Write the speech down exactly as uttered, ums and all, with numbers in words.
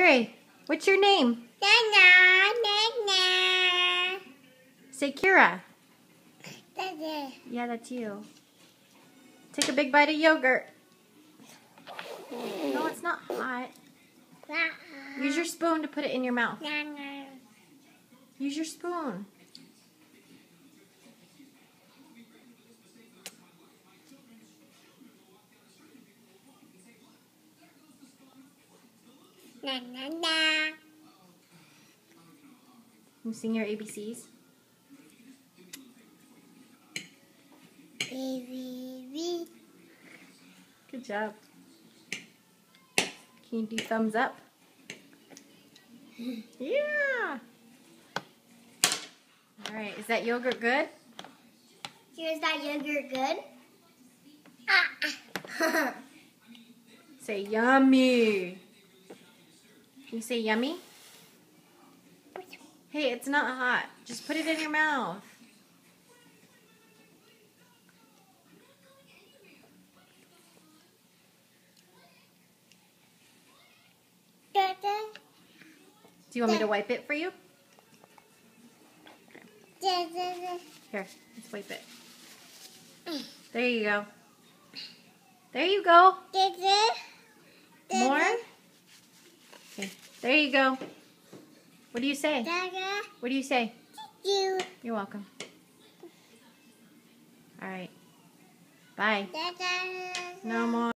Siri, what's your name? Nana, Nana. Say Kira. Dada. Yeah, that's you. Take a big bite of yogurt. No, it's not hot. Use your spoon to put it in your mouth. Nana. Use your spoon. Na na na. You sing your A B Cs. Baby. Good job. Can you do thumbs up? Yeah. All right. Is that yogurt good? Is that yogurt good? Ah. Say yummy. Can you say yummy? Hey, it's not hot. Just put it in your mouth. Dada. Do you want me to wipe it for you? Dada. Here, let's wipe it. There you go. There you go. Dada. More? Okay, there you go. What do you say? Dada. What do you say? You. You're welcome. All right. Bye. Dada. No more.